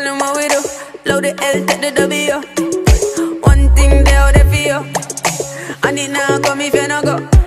know what we do. Load the L, take the W. One thing they out there for you. And it now come if you no go.